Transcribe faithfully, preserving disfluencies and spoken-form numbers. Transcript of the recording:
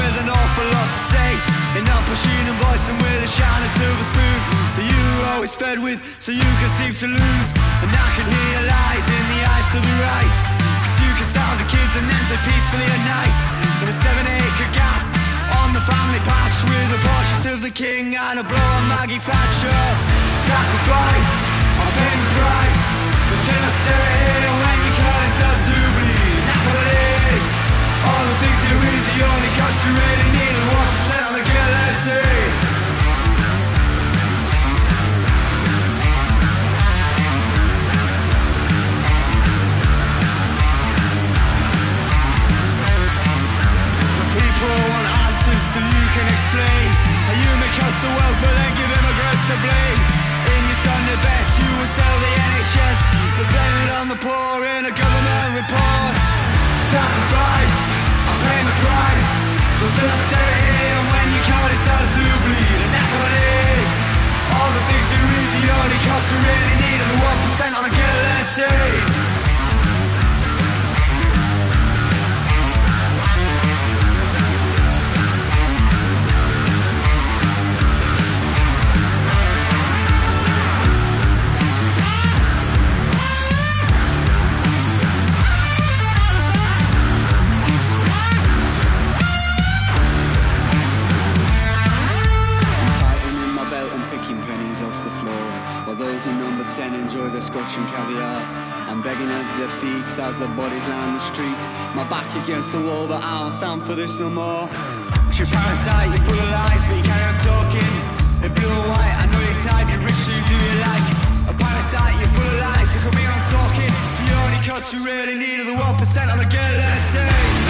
with an awful lot to say, in non-passion and voice and with a shiny silver spoon that you were always fed with, so you can seem to lose. And I can hear your lies in the eyes to the right, cause you can starve the kids and then say peacefully at night. In a seven acre gaff on the family patch, with a portrait of the king and a blow on Maggie Thatcher. Sacrifice, I'll pay the price. There's still austerity when you call it self-subly. Not to believe all the things you read, the only cost you really need is one percent on the guillotine. People want answers so you can explain how you make us the welfare, then give immigrants to blame. In your Sunday best, you will sell the N H S, but blame it on the poor in a government report. Sacrifice, I'm paying the price. There's still austerity, and when you count it starts to bleed. And that's what it is. All the things you read, the only cost you really need is the one percent on a guillotine. Enjoy the scotch and caviar. I'm begging at their feet as the bodies land the streets. My back against the wall, but I don't stand for this no more. You're parasite, you're full of lies, but you carry on talking. In blue and white, I know your type, you're rich, so you do you like. A parasite, you're full of lies, so come here, I'm talking. The only cuts you really need are the one percent on the guillotine.